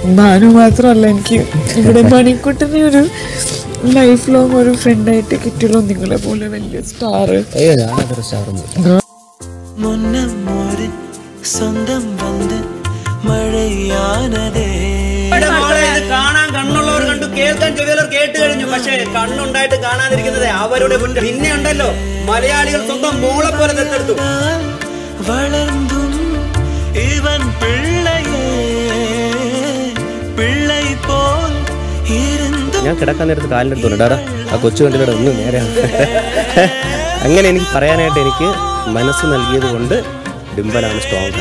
ഭാനു മാത്രമല്ല, എനിക്ക് ഇവിടെ മണിക്കുട്ടനെ ഒരു ലൈഫ് ലോങ് ഒരു ഫ്രണ്ടായിട്ട് കിട്ടുള്ളൂ. നിങ്ങളെ പോലെ വലിയ സ്റ്റാർ സ്വന്തം വന്ന് മഴയാനതേ. കാണാൻ കണ്ണുള്ളവർ കണ്ടു, കേൾക്കാൻ ചെവിയുള്ളവർ കേട്ട് കഴിഞ്ഞു. പക്ഷേ കണ്ണുണ്ടായിട്ട് കാണാതിരിക്കുന്നത് അവരുടെ മുന്നിൽ. പിന്നെ ഉണ്ടല്ലോ, മലയാളികൾ സ്വന്തം മോളെ പോലെ ദത്തെടുത്തു. വളർന്നും ഇവൻ പിള്ളை പോൽ ഇരുന്നു. ഞാൻ കിടക്കാൻ നേരത്ത് കാലിൻ്റെ ഡാടാ ആ കൊച്ചു കണ്ടിലൂടെ ഒന്ന് നേരെ അങ്ങനെ എനിക്ക് പറയാനായിട്ട് എനിക്ക് മനസ്സ് നൽകിയത് കൊണ്ട് ഡിംബലാണ് സ്ട്രോങ്.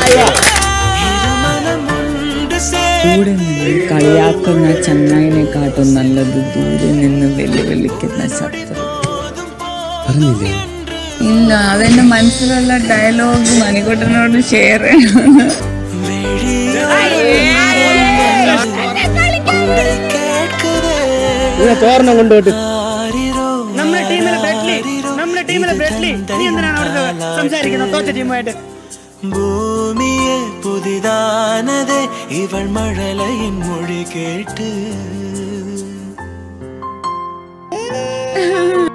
കൂടെ നിന്ന് കളിയാക്കുന്ന ചങ്ങായിനെക്കാട്ടും നല്ലത് ദൂരെ നിന്ന് വെല്ലുവിളിക്കുന്ന ശത്രു. പറഞ്ഞില്ലേ? ഇല്ല, അതെന്റെ മനസ്സിലുള്ള ഡയലോഗ് മണിക്കുട്ടനോട് ഷെയർ ചെയ്യണം. തോരണം കൊണ്ടുപോയിട്ട് ഭൂമിയെ പുതിതാനതേ ഇവൾ മഴലയിൻ മൊഴി കേട്ട്